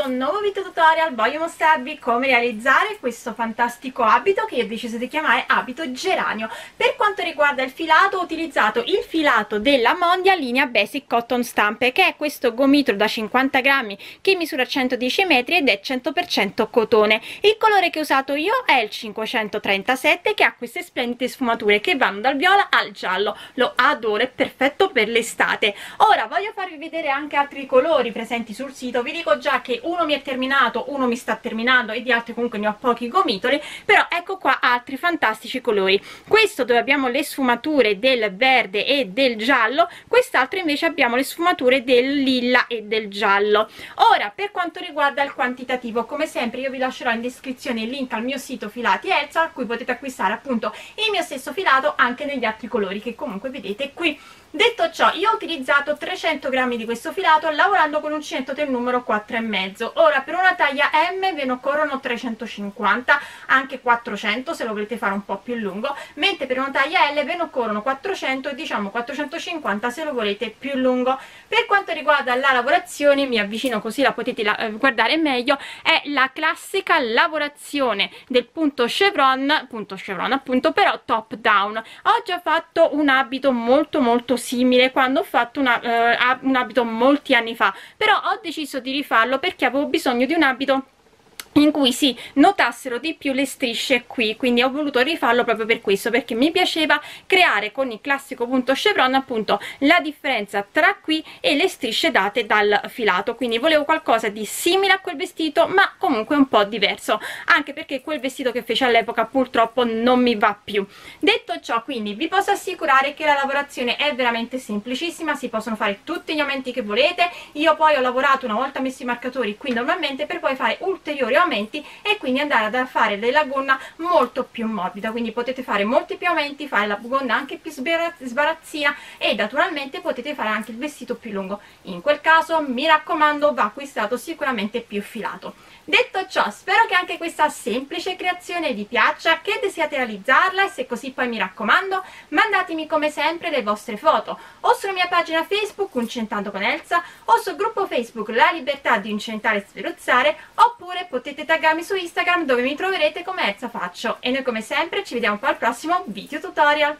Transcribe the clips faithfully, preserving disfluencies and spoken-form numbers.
un nuovo video tutorial. Voglio mostrarvi come realizzare questo fantastico abito che io ho deciso di chiamare abito geranio. Per quanto riguarda il filato, ho utilizzato il filato della Mondia linea Basic Cotton Stampe, che è questo gomitolo da cinquanta grammi che misura centodieci metri ed è cento per cento cotone. Il colore che ho usato io è il cinquecentotrentasette, che ha queste splendide sfumature che vanno dal viola al giallo. Lo adoro, è perfetto per l'estate. Ora voglio farvi vedere anche altri colori presenti sul sito. Vi dico già che uno mi è terminato, uno mi sta terminando e di altri comunque ne ho pochi gomitoli, però ecco qua altri fantastici colori. Questo dove abbiamo le sfumature del verde e del giallo, quest'altro invece abbiamo le sfumature del lilla e del giallo. Ora per quanto riguarda il quantitativo, come sempre io vi lascerò in descrizione il link al mio sito Filati Elsa, a cui potete acquistare appunto il mio stesso filato anche negli altri colori che comunque vedete qui. Detto ciò, io ho utilizzato trecento grammi di questo filato lavorando con uncinetto del numero quattro e mezzo. Ora per una taglia M ve ne occorrono trecentocinquanta, anche quattrocento se lo volete fare un po' più lungo, mentre per una taglia L ve ne occorrono quattrocento e diciamo quattrocentocinquanta se lo volete più lungo. Per quanto riguarda la lavorazione, mi avvicino così la potete la, eh, guardare meglio, è la classica lavorazione del punto chevron, punto chevron appunto, però top down. Ho già fatto un abito molto molto simile quando ho fatto una, uh, un abito molti anni fa, però ho deciso di rifarlo perché avevo bisogno di un abito in cui si notassero di più le strisce qui, quindi ho voluto rifarlo proprio per questo, perché mi piaceva creare con il classico punto chevron appunto la differenza tra qui e le strisce date dal filato. Quindi volevo qualcosa di simile a quel vestito ma comunque un po' diverso, anche perché quel vestito che fece all'epoca purtroppo non mi va più. Detto ciò, quindi vi posso assicurare che la lavorazione è veramente semplicissima, si possono fare tutti gli aumenti che volete. Io poi ho lavorato una volta messi i marcatori qui normalmente per poi fare ulteriori aumenti e quindi andare a fare della gonna molto più morbida, quindi potete fare molti più aumenti, fare la gonna anche più sbarazzina e naturalmente potete fare anche il vestito più lungo. In quel caso mi raccomando, va acquistato sicuramente più filato. Detto ciò, spero che anche questa semplice creazione vi piaccia, che desiate realizzarla, e se così poi mi raccomando mandatemi come sempre le vostre foto o sulla mia pagina Facebook Uncentando con Elsa o sul gruppo Facebook La Libertà di Incentare e Sferuzzare, oppure potete taggarmi su Instagram dove mi troverete come Elsa Faccio. E noi come sempre ci vediamo poi al prossimo video tutorial.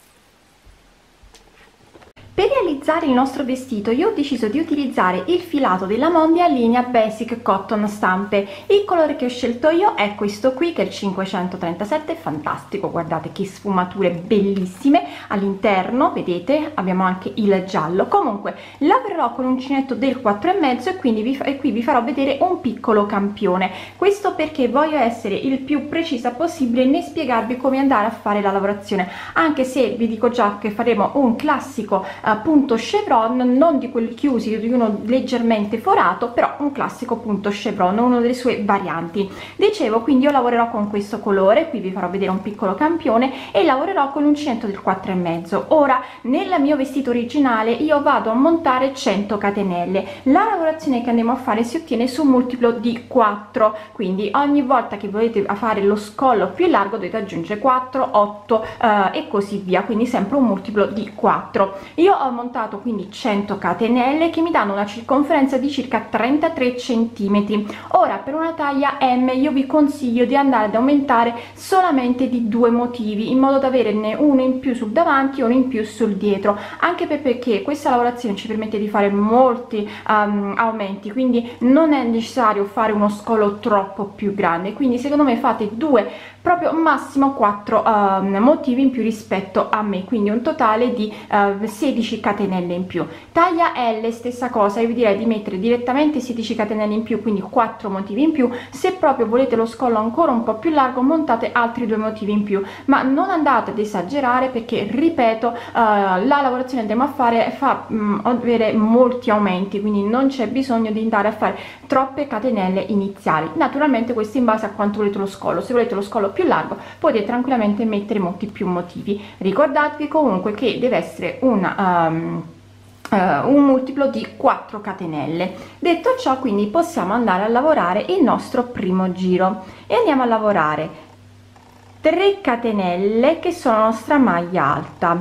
Per realizzare il nostro vestito io ho deciso di utilizzare il filato della Mondia linea Basic Cotton Stampe. Il colore che ho scelto io è questo qui, che è il cinquecentotrentasette, fantastico, guardate che sfumature bellissime. All'interno vedete abbiamo anche il giallo. Comunque lavorerò con uncinetto del quattro e mezzo e quindi vi, e qui vi farò vedere un piccolo campione. Questo perché voglio essere il più precisa possibile nel spiegarvi come andare a fare la lavorazione, anche se vi dico già che faremo un classico punto chevron, non di quelli chiusi, di uno leggermente forato, però un classico punto chevron, una delle sue varianti. Dicevo, quindi io lavorerò con questo colore, qui vi farò vedere un piccolo campione, e lavorerò con l'uncinetto del quattro e mezzo. Ora nel mio vestito originale io vado a montare cento catenelle. La lavorazione che andiamo a fare si ottiene su un multiplo di quattro, quindi ogni volta che volete fare lo scollo più largo dovete aggiungere quattro, otto eh, e così via, quindi sempre un multiplo di quattro. Io ho montato quindi cento catenelle che mi danno una circonferenza di circa trentatré centimetri. Ora per una taglia M io vi consiglio di andare ad aumentare solamente di due motivi, in modo da averne uno in più sul davanti e uno in più sul dietro, anche perché questa lavorazione ci permette di fare molti um, aumenti, quindi non è necessario fare uno scolo troppo più grande. Quindi secondo me fate due, proprio massimo quattro uh, motivi in più rispetto a me, quindi un totale di uh, sedici catenelle in più. Taglia L stessa cosa, io vi direi di mettere direttamente sedici catenelle in più, quindi quattro motivi in più. Se proprio volete lo scollo ancora un po' più largo, montate altri due motivi in più, ma non andate ad esagerare perché, ripeto, uh, la lavorazione che andiamo a fare fa um, avere molti aumenti, quindi non c'è bisogno di andare a fare troppe catenelle iniziali. Naturalmente questo in base a quanto volete lo scollo. Se volete lo scollo più largo potete tranquillamente mettere molti più motivi. Ricordatevi comunque che deve essere una um, uh, un multiplo di quattro catenelle. Detto ciò, quindi possiamo andare a lavorare il nostro primo giro e andiamo a lavorare tre catenelle che sono la nostra maglia alta,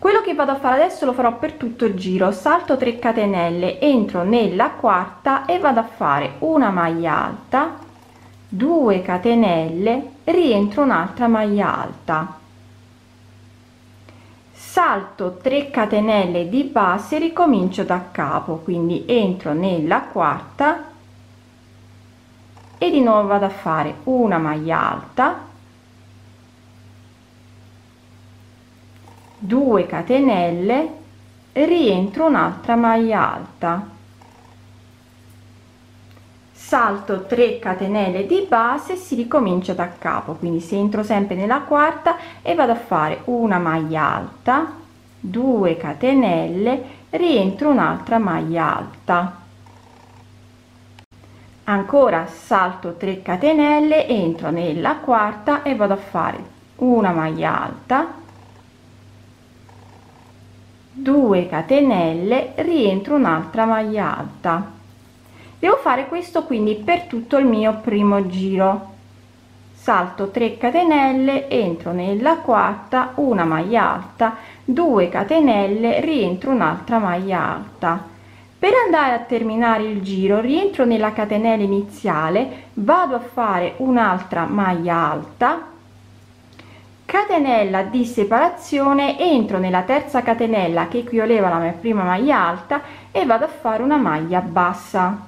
Quello che vado a fare adesso lo farò per tutto il giro. Salto tre catenelle, entro nella quarta e vado a fare una maglia alta, due catenelle, rientro un'altra maglia alta, salto tre catenelle di base, ricomincio da capo, quindi entro nella quarta e di nuovo vado a fare una maglia alta, due catenelle, rientro un'altra maglia alta, salto tre catenelle di base, si ricomincia da capo, quindi se entro sempre nella quarta e vado a fare una maglia alta, due catenelle, rientro un'altra maglia alta, ancora salto tre catenelle, entro nella quarta e vado a fare una maglia alta, due catenelle, rientro un'altra maglia alta. Devo fare questo quindi per tutto il mio primo giro. Salto tre catenelle, entro nella quarta, una maglia alta, due catenelle, rientro un'altra maglia alta. Per andare a terminare il giro rientro nella catenella iniziale, vado a fare un'altra maglia alta, catenella di separazione, entro nella terza catenella che equivaleva alla mia prima maglia alta e vado a fare una maglia bassa.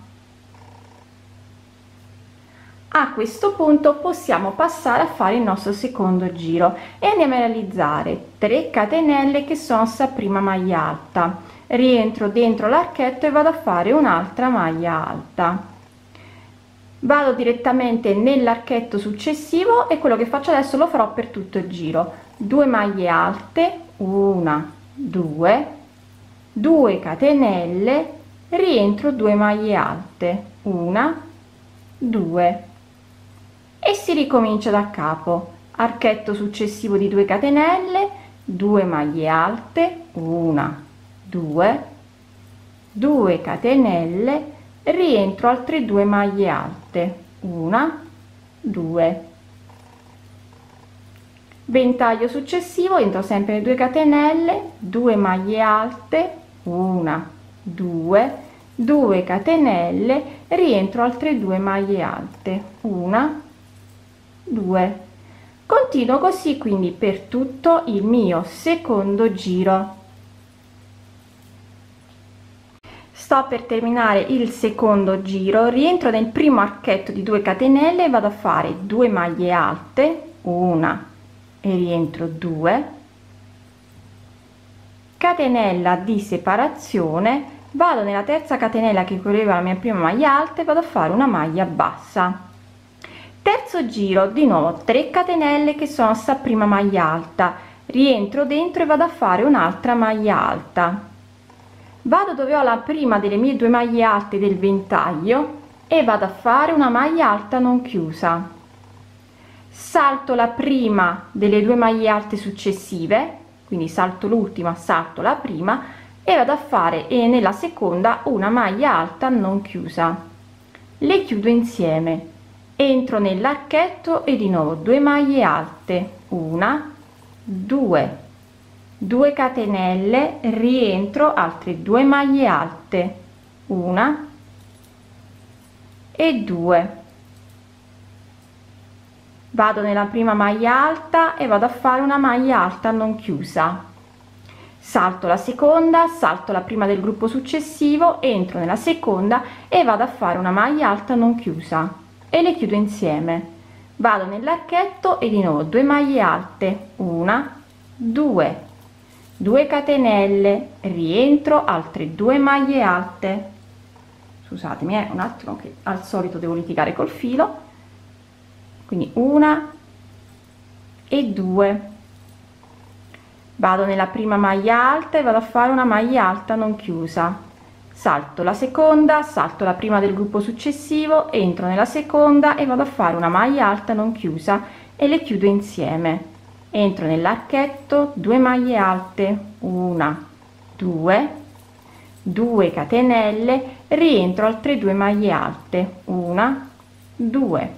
A questo punto possiamo passare a fare il nostro secondo giro e andiamo a realizzare tre catenelle che sono sta prima maglia alta, rientro dentro l'archetto e vado a fare un'altra maglia alta, vado direttamente nell'archetto successivo e quello che faccio adesso lo farò per tutto il giro. Due maglie alte, una, due, due catenelle, rientro due maglie alte, una, due, e si ricomincia da capo. Archetto successivo di due catenelle, due maglie alte, una, due, due catenelle, rientro altre due maglie alte, una, due, ventaglio successivo, entro sempre le due catenelle, due maglie alte, una, due, due catenelle, rientro altre due maglie alte, una, due, continuo così quindi per tutto il mio secondo giro. Sto per terminare il secondo giro, rientro nel primo archetto di due catenelle e vado a fare due maglie alte, una e rientro due, catenella di separazione, vado nella terza catenella che equivaleva alla mia prima maglia alta e vado a fare una maglia bassa. Terzo giro, di nuovo tre catenelle che sono sta prima maglia alta, rientro dentro e vado a fare un'altra maglia alta, vado dove ho la prima delle mie due maglie alte del ventaglio e vado a fare una maglia alta non chiusa, salto la prima delle due maglie alte successive, quindi salto l'ultima, salto la prima e vado a fare e nella seconda una maglia alta non chiusa, le chiudo insieme, entro nell'archetto e di nuovo due maglie alte, una, due, due catenelle, rientro altre due maglie alte, una e due, vado nella prima maglia alta e vado a fare una maglia alta non chiusa, salto la seconda, salto la prima del gruppo successivo, entro nella seconda e vado a fare una maglia alta non chiusa e le chiudo insieme, vado nell'archetto e di nuovo due maglie alte, una, due, due catenelle, rientro altre due maglie alte, scusatemi è un attimo che al solito devo litigare col filo, quindi una e due, vado nella prima maglia alta e vado a fare una maglia alta non chiusa, salto la seconda, salto la prima del gruppo successivo, entro nella seconda e vado a fare una maglia alta non chiusa e le chiudo insieme, entro nell'archetto, due maglie alte, una, due, due catenelle, rientro altre due maglie alte, una, due,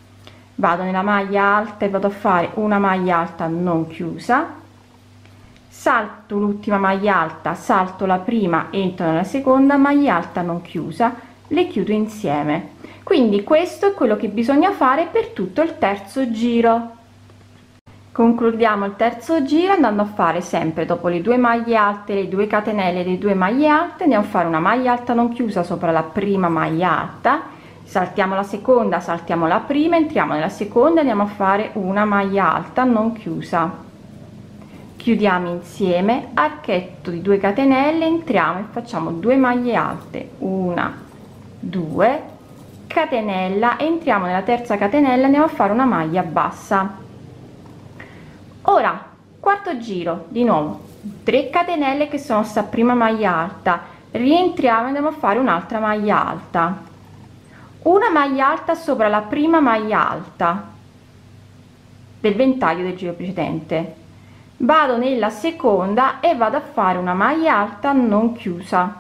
vado nella maglia alta e vado a fare una maglia alta non chiusa, salto l'ultima maglia alta, salto la prima, entro nella seconda maglia alta non chiusa, le chiudo insieme. Quindi questo è quello che bisogna fare per tutto il terzo giro. Concludiamo il terzo giro andando a fare sempre, dopo le due maglie alte, le due catenelle, le due maglie alte, andiamo a fare una maglia alta non chiusa sopra la prima maglia alta, saltiamo la seconda, saltiamo la prima, entriamo nella seconda, andiamo a fare una maglia alta non chiusa, chiudiamo insieme, archetto di due catenelle, entriamo e facciamo due maglie alte, una, due, catenella, entriamo nella terza catenella, andiamo a fare una maglia bassa. Ora quarto giro, di nuovo tre catenelle che sono sta prima maglia alta, rientriamo e andiamo a fare un'altra maglia alta, una maglia alta sopra la prima maglia alta del ventaglio del giro precedente, vado nella seconda e vado a fare una maglia alta non chiusa.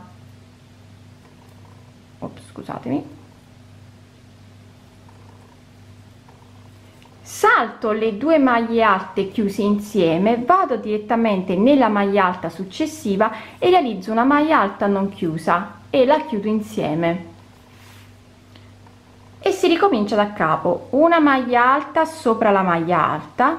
Ops, scusatemi. Salto le due maglie alte chiuse insieme, vado direttamente nella maglia alta successiva e realizzo una maglia alta non chiusa e la chiudo insieme e si ricomincia da capo. Una maglia alta sopra la maglia alta,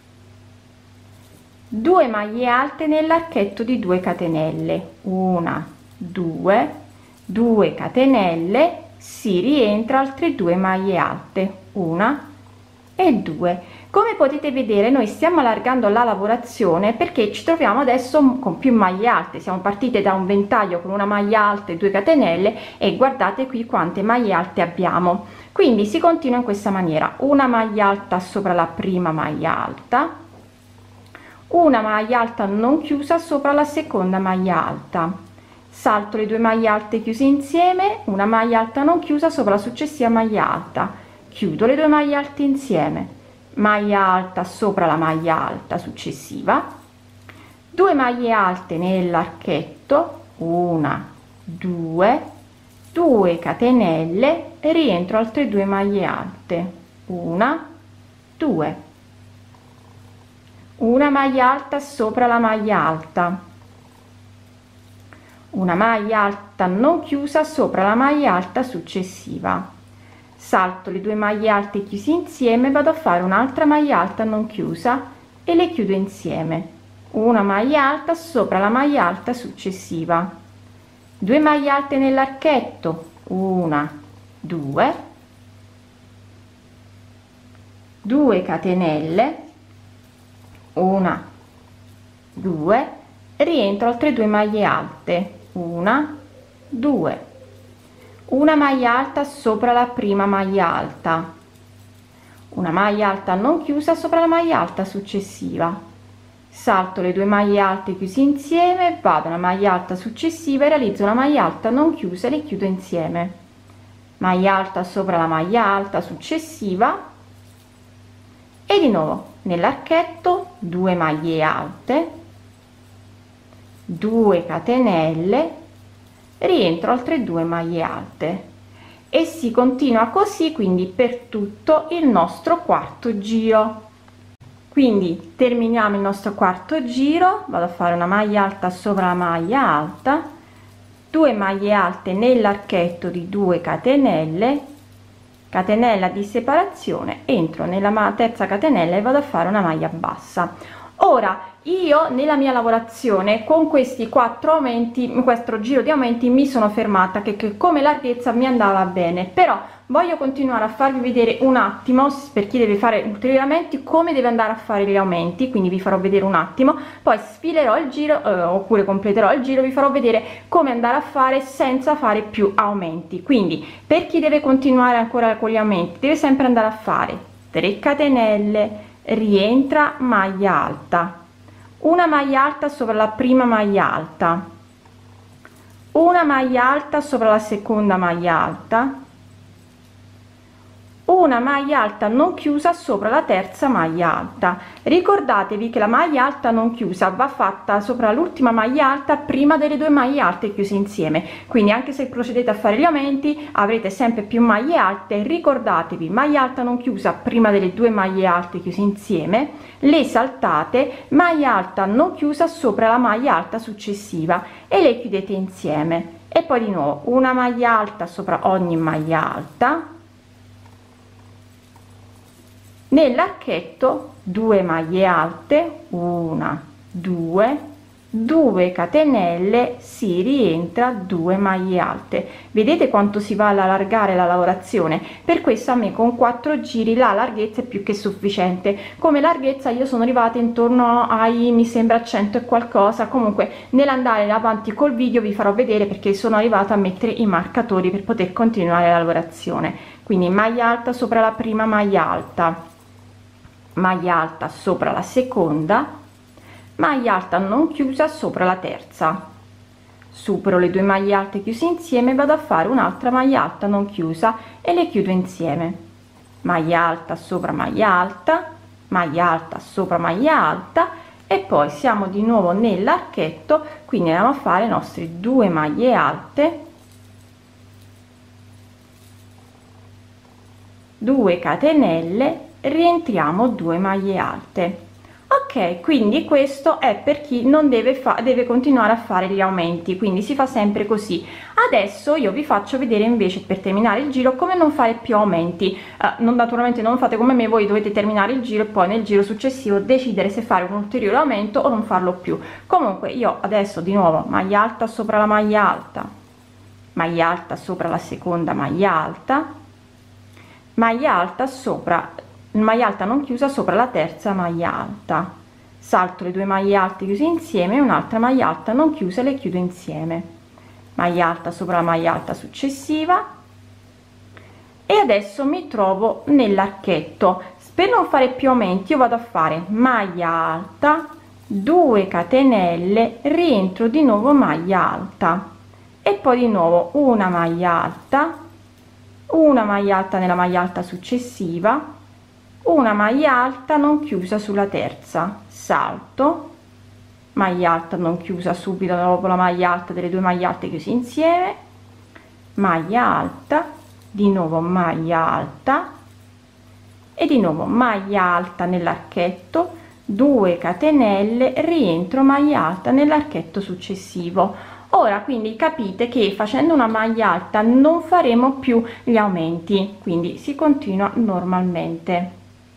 due maglie alte nell'archetto di due catenelle, una, due, due catenelle, si rientra altre due maglie alte, una e due. Come potete vedere noi stiamo allargando la lavorazione perché ci troviamo adesso con più maglie alte, siamo partite da un ventaglio con una maglia alta e due catenelle e guardate qui quante maglie alte abbiamo. Quindi si continua in questa maniera: una maglia alta sopra la prima maglia alta, una maglia alta non chiusa sopra la seconda maglia alta, salto le due maglie alte chiuse insieme, una maglia alta non chiusa sopra la successiva maglia alta, chiudo le due maglie alte insieme, maglia alta sopra la maglia alta successiva, due maglie alte nell'archetto, una, due, due catenelle, rientro altre due maglie alte, una, due, una maglia alta sopra la maglia alta, una maglia alta non chiusa sopra la maglia alta successiva, salto le due maglie alte chiuse insieme, vado a fare un'altra maglia alta non chiusa e le chiudo insieme, una maglia alta sopra la maglia alta successiva, due maglie alte nell'archetto, una, due, due catenelle, una, due, rientro altre due maglie alte, una, due, una maglia alta sopra la prima maglia alta, una maglia alta non chiusa sopra la maglia alta successiva, salto le due maglie alte chiuse insieme, vado alla maglia alta successiva e realizzo una maglia alta non chiusa e le chiudo insieme, maglia alta sopra la maglia alta successiva e di nuovo nell'archetto due maglie alte, due catenelle, rientro altre due maglie alte e si continua così quindi per tutto il nostro quarto giro. Quindi terminiamo il nostro quarto giro, vado a fare una maglia alta sopra la maglia alta, due maglie alte nell'archetto di due catenelle, catenella di separazione, entro nella terza catenella e vado a fare una maglia bassa. Ora io nella mia lavorazione con questi quattro aumenti, in questo giro di aumenti, mi sono fermata che, che come larghezza mi andava bene, però voglio continuare a farvi vedere un attimo, per chi deve fare ulteriori aumenti, come deve andare a fare gli aumenti, quindi vi farò vedere un attimo, poi sfilerò il giro eh, oppure completerò il giro, vi farò vedere come andare a fare senza fare più aumenti. Quindi per chi deve continuare ancora con gli aumenti deve sempre andare a fare tre catenelle, rientra maglia alta, una maglia alta sopra la prima maglia alta, una maglia alta sopra la seconda maglia alta, una maglia alta non chiusa sopra la terza maglia alta. Ricordatevi che la maglia alta non chiusa va fatta sopra l'ultima maglia alta prima delle due maglie alte chiuse insieme, quindi anche se procedete a fare gli aumenti avrete sempre più maglie alte. Ricordatevi, maglia alta non chiusa prima delle due maglie alte chiuse insieme, le saltate, maglia alta non chiusa sopra la maglia alta successiva e le chiudete insieme, e poi di nuovo una maglia alta sopra ogni maglia alta, nell'archetto due maglie alte, una, due, due catenelle, si rientra, due maglie alte. Vedete quanto si va ad allargare la lavorazione? Per questo a me con quattro giri la larghezza è più che sufficiente. Come larghezza io sono arrivata intorno ai, mi sembra, cento e qualcosa. Comunque nell'andare avanti col video vi farò vedere, perché sono arrivata a mettere i marcatori per poter continuare la lavorazione. Quindi maglia alta sopra la prima maglia alta, maglia alta sopra la seconda, maglia alta non chiusa sopra la terza, supero le due maglie alte chiuse insieme, vado a fare un'altra maglia alta non chiusa e le chiudo insieme, maglia alta sopra maglia alta, maglia alta sopra maglia alta, e poi siamo di nuovo nell'archetto, quindi andiamo a fare le nostre due maglie alte, due catenelle, rientriamo due maglie alte. Ok, quindi questo è per chi non deve fa deve continuare a fare gli aumenti, quindi si fa sempre così. Adesso io vi faccio vedere invece, per terminare il giro, come non fare più aumenti. Uh, non, naturalmente non fate come me, voi dovete terminare il giro e poi nel giro successivo decidere se fare un ulteriore aumento o non farlo più. Comunque io adesso di nuovo maglia alta sopra la maglia alta, maglia alta sopra la seconda maglia alta, maglia alta sopra maglia alta non chiusa sopra la terza maglia alta, salto le due maglie alte chiuse insieme, un'altra maglia alta non chiusa e le chiudo insieme, maglia alta sopra la maglia alta successiva, e adesso mi trovo nell'archetto. Per non fare più aumenti io vado a fare maglia alta, due catenelle, rientro di nuovo maglia alta e poi di nuovo una maglia alta, una maglia alta nella maglia alta successiva, una maglia alta non chiusa sulla terza, salto, maglia alta non chiusa subito dopo la maglia alta delle due maglie alte chiuse insieme, maglia alta, di nuovo maglia alta e di nuovo maglia alta nell'archetto, due catenelle, rientro maglia alta nell'archetto successivo. Ora quindi capite che facendo una maglia alta non faremo più gli aumenti, quindi si continua normalmente.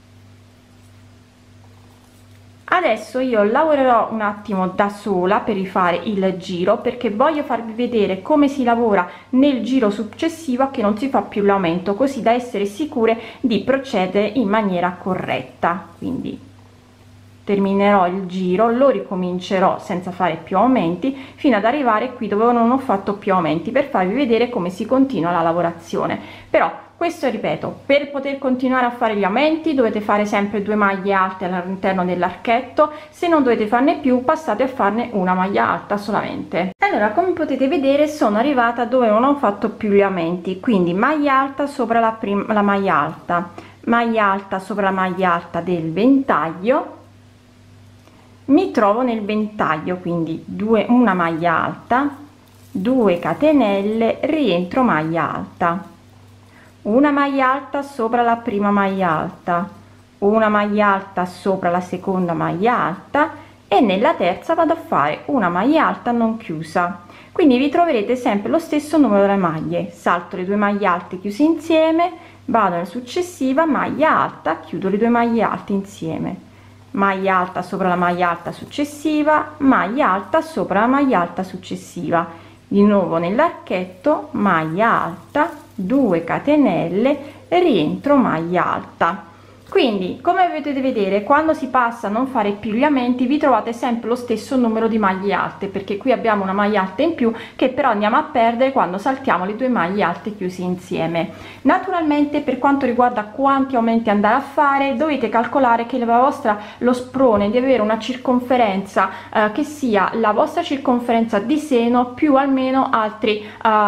Adesso io lavorerò un attimo da sola per rifare il giro, perché voglio farvi vedere come si lavora nel giro successivo, che non si fa più l'aumento, così da essere sicure di procedere in maniera corretta. Quindi terminerò il giro, lo ricomincerò senza fare più aumenti fino ad arrivare qui dove non ho fatto più aumenti, per farvi vedere come si continua la lavorazione. Però questo, ripeto, per poter continuare a fare gli aumenti dovete fare sempre due maglie alte all'interno dell'archetto. Se non dovete farne più, passate a farne una maglia alta solamente. Allora, come potete vedere, sono arrivata dove non ho fatto più gli aumenti, quindi maglia alta sopra la prima la maglia alta, maglia alta sopra la maglia alta del ventaglio, mi trovo nel ventaglio, quindi due una maglia alta, due catenelle, rientro maglia alta, una maglia alta sopra la prima maglia alta, una maglia alta sopra la seconda maglia alta e nella terza vado a fare una maglia alta non chiusa. Quindi vi troverete sempre lo stesso numero di maglie, salto le due maglie alte chiuse insieme, vado nella successiva, maglia alta, chiudo le due maglie alte insieme, maglia alta sopra la maglia alta successiva, maglia alta sopra la maglia alta successiva, di nuovo nell'archetto, maglia alta, due catenelle, rientro maglia alta. Quindi, come potete vedere, quando si passa a non fare più gli aumenti vi trovate sempre lo stesso numero di maglie alte, perché qui abbiamo una maglia alta in più che però andiamo a perdere quando saltiamo le due maglie alte chiuse insieme. Naturalmente, per quanto riguarda quanti aumenti andare a fare, dovete calcolare che la vostra lo sprone di avere una circonferenza eh, che sia la vostra circonferenza di seno più almeno altri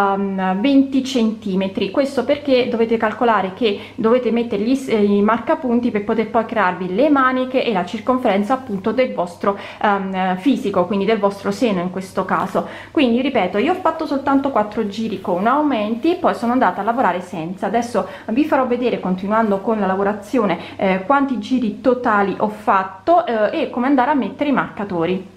um, venti centimetri. Questo perché dovete calcolare che dovete mettere gli, eh, i marcapunti per poter poi crearvi le maniche e la circonferenza appunto del vostro um, fisico, quindi del vostro seno in questo caso. Quindi ripeto, io ho fatto soltanto quattro giri con aumenti, poi sono andata a lavorare senza. Adesso vi farò vedere, continuando con la lavorazione, eh, quanti giri totali ho fatto eh, e come andare a mettere i marcatori.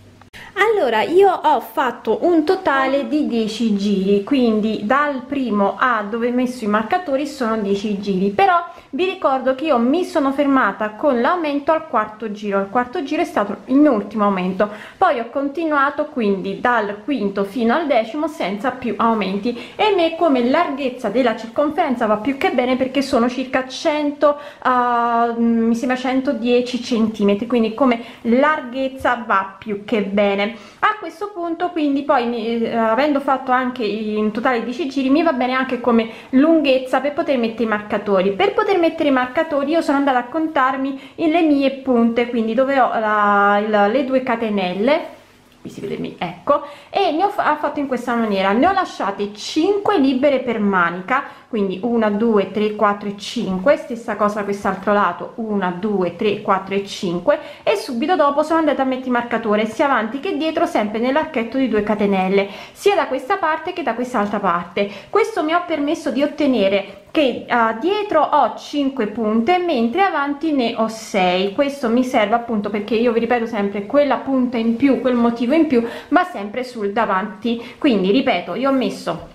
Allora, io ho fatto un totale di dieci giri, quindi dal primo a dove ho messo i marcatori sono dieci giri, però vi ricordo che io mi sono fermata con l'aumento al quarto giro. Il quarto giro è stato il mio ultimo aumento, poi ho continuato quindi dal quinto fino al decimo senza più aumenti, e a me come larghezza della circonferenza va più che bene, perché sono circa cento uh, mi sembra centodieci centimetri, quindi come larghezza va più che bene. A questo punto quindi poi eh, avendo fatto anche in totale dieci giri, mi va bene anche come lunghezza per poter mettere i marcatori. Per poter mettere i marcatori io sono andata a contarmi le mie punte, quindi dove ho la, la, le due catenelle, qui si vede, ecco, e ne ho fatto in questa maniera: ne ho lasciate cinque libere per manica, quindi uno due tre quattro e cinque, stessa cosa da quest'altro lato, uno due tre quattro e cinque, e subito dopo sono andata a mettere il marcatore sia avanti che dietro, sempre nell'archetto di due catenelle, sia da questa parte che da quest'altra parte. Questo mi ha permesso di ottenere che uh, dietro ho cinque punte mentre avanti ne ho sei. Questo mi serve appunto perché io vi ripeto sempre, quella punta in più, quel motivo in più va sempre sul davanti. Quindi ripeto, io ho messo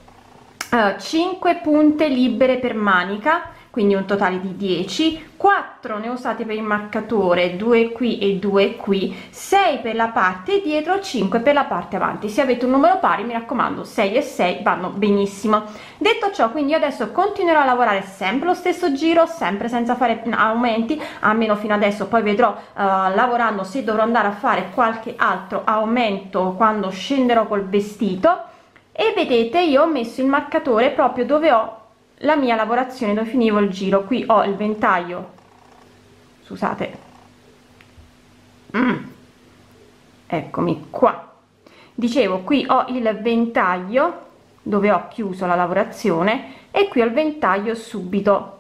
uh, cinque punte libere per manica, quindi un totale di dieci, quattro ne ho usate per il marcatore, due qui e due qui, sei per la parte dietro, cinque per la parte avanti. Se avete un numero pari, mi raccomando, sei e sei vanno benissimo. Detto ciò, quindi io adesso continuerò a lavorare sempre lo stesso giro, sempre senza fare aumenti, almeno fino adesso, poi vedrò uh, lavorando se dovrò andare a fare qualche altro aumento quando scenderò col vestito. E vedete, io ho messo il marcatore proprio dove ho la mia lavorazione, dove finivo il giro. Qui ho il ventaglio, scusate, mm. eccomi qua, dicevo, qui ho il ventaglio dove ho chiuso la lavorazione, e qui ho il ventaglio subito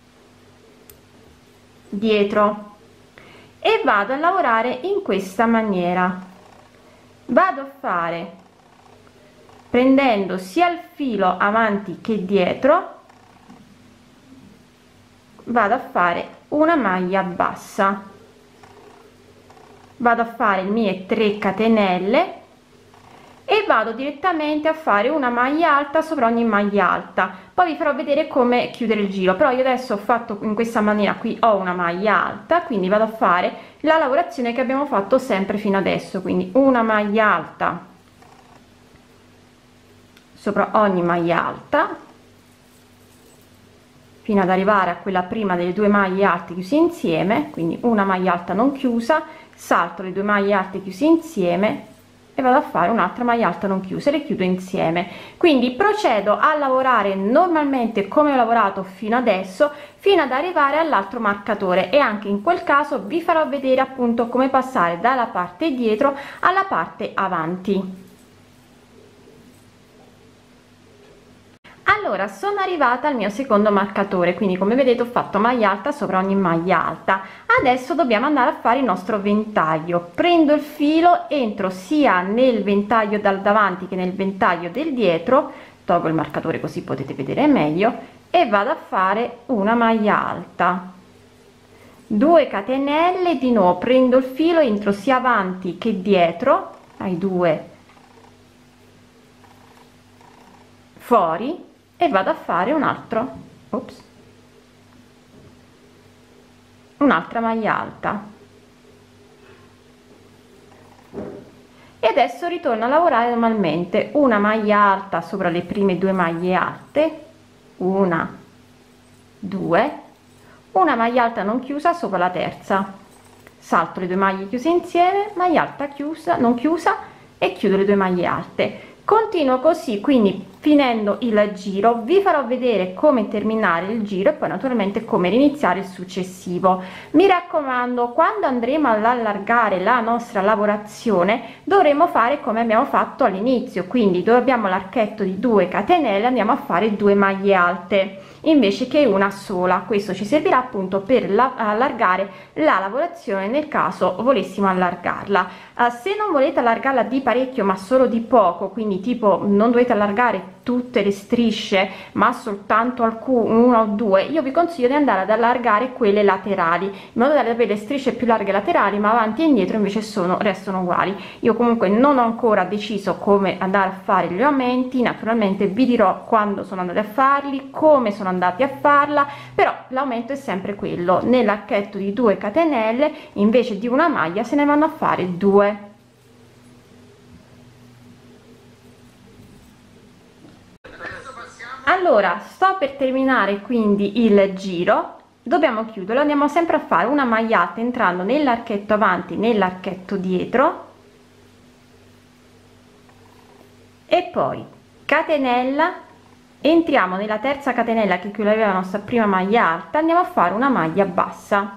dietro, e vado a lavorare in questa maniera. Vado a fare, prendendo sia il filo avanti che dietro, vado a fare una maglia bassa, vado a fare le mie tre catenelle e vado direttamente a fare una maglia alta sopra ogni maglia alta. Poi vi farò vedere come chiudere il giro, però io adesso ho fatto in questa maniera. Qui ho una maglia alta, quindi vado a fare la lavorazione che abbiamo fatto sempre fino adesso, quindi una maglia alta sopra ogni maglia alta fino ad arrivare a quella prima delle due maglie alte chiuse insieme, quindi una maglia alta non chiusa, salto le due maglie alte chiuse insieme e vado a fare un'altra maglia alta non chiusa e le chiudo insieme. Quindi procedo a lavorare normalmente come ho lavorato fino adesso, fino ad arrivare all'altro marcatore, e anche in quel caso vi farò vedere appunto come passare dalla parte dietro alla parte avanti. Allora, sono arrivata al mio secondo marcatore, quindi come vedete ho fatto maglia alta sopra ogni maglia alta. Adesso dobbiamo andare a fare il nostro ventaglio. Prendo il filo, entro sia nel ventaglio dal davanti che nel ventaglio del dietro, tolgo il marcatore così potete vedere meglio, e vado a fare una maglia alta, due catenelle, di nuovo prendo il filo, entro sia avanti che dietro ai due fori e vado a fare un altro ops, un'altra maglia alta, e adesso ritorno a lavorare normalmente, una maglia alta sopra le prime due maglie alte, una, due, una maglia alta non chiusa sopra la terza, salto le due maglie chiuse insieme, maglia alta chiusa non chiusa e chiudo le due maglie alte. Continuo così, quindi finendo il giro vi farò vedere come terminare il giro e poi naturalmente come iniziare il successivo. Mi raccomando, quando andremo ad allargare la nostra lavorazione dovremo fare come abbiamo fatto all'inizio, quindi dove abbiamo l'archetto di due catenelle andiamo a fare due maglie alte invece che una sola. Questo ci servirà appunto per la, allargare la lavorazione nel caso volessimo allargarla. Uh, se non volete allargarla di parecchio ma solo di poco, quindi tipo non dovete allargare tutte le strisce ma soltanto alcune, una o due, io vi consiglio di andare ad allargare quelle laterali in modo da avere le strisce più larghe laterali, ma avanti e indietro invece sono restano uguali. Io comunque non ho ancora deciso come andare a fare gli aumenti, naturalmente vi dirò quando sono andati a farli, come sono andati a farla, però l'aumento è sempre quello: nell'archetto di due catenelle invece di una maglia se ne vanno a fare due. Allora, sto per terminare quindi il giro, dobbiamo chiuderlo, andiamo sempre a fare una maglia alta entrando nell'archetto avanti, nell'archetto dietro e poi catenella, entriamo nella terza catenella che qui aveva la nostra prima maglia alta, andiamo a fare una maglia bassa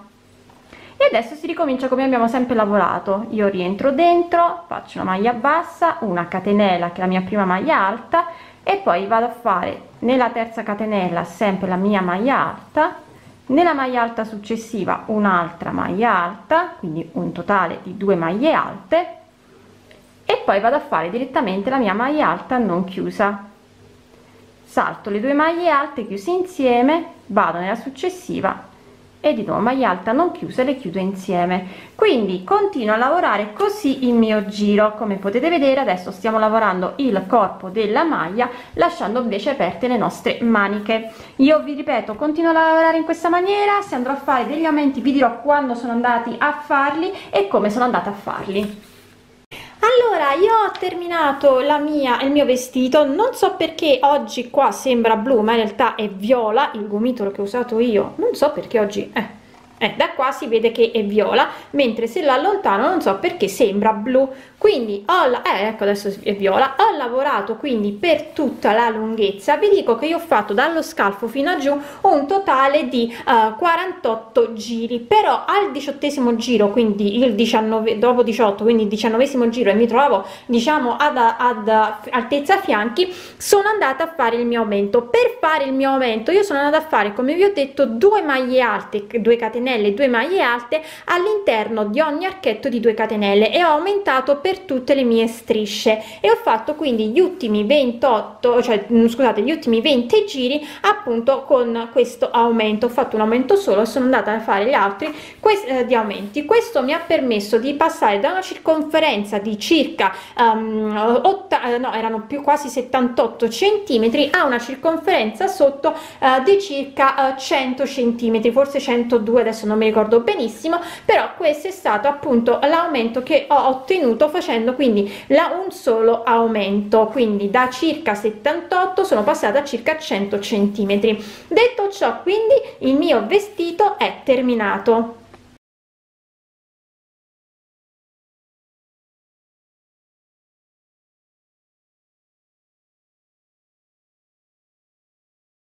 e adesso si ricomincia come abbiamo sempre lavorato. Io rientro dentro, faccio una maglia bassa, una catenella che è la mia prima maglia alta e poi vado a fare nella terza catenella sempre la mia maglia alta, nella maglia alta successiva un'altra maglia alta, quindi un totale di due maglie alte e poi vado a fare direttamente la mia maglia alta non chiusa, salto le due maglie alte chiuse insieme, vado nella successiva e di nuovo maglia alta non chiusa e le chiudo insieme. Quindi continuo a lavorare così il mio giro. Come potete vedere adesso stiamo lavorando il corpo della maglia lasciando invece aperte le nostre maniche. Io vi ripeto, continuo a lavorare in questa maniera, se andrò a fare degli aumenti vi dirò quando sono andati a farli e come sono andata a farli. Allora, io ho terminato la mia, il mio vestito, non so perché oggi qua sembra blu ma in realtà è viola, il gomitolo che ho usato io, non so perché oggi eh, eh, da qua si vede che è viola, mentre se la allontano non so perché sembra blu. Quindi ho la, eh, ecco adesso è viola, ho lavorato quindi per tutta la lunghezza. Vi dico che io ho fatto dallo scalfo fino a giù un totale di uh, quarantotto giri, però al diciottesimo giro, quindi il diciannove dopo diciotto, quindi il diciannovesimo giro e mi trovo diciamo ad, ad altezza fianchi, sono andata a fare il mio aumento. Per fare il mio aumento io sono andata a fare, come vi ho detto, due maglie alte, due catenelle, due maglie alte all'interno di ogni archetto di due catenelle e ho aumentato per tutte le mie strisce e ho fatto quindi gli ultimi ventotto, cioè scusate, gli ultimi venti giri appunto con questo aumento. Ho fatto un aumento solo e sono andata a fare gli altri eh, di aumenti. Questo mi ha permesso di passare da una circonferenza di circa um, otta, no erano più quasi settantotto centimetri a una circonferenza sotto uh, di circa uh, cento centimetri, forse centodue, adesso non mi ricordo benissimo, però questo è stato appunto l'aumento che ho ottenuto facendo quindi la, un solo aumento, quindi da circa settantotto sono passata a circa cento centimetri. Detto ciò, quindi il mio vestito è terminato.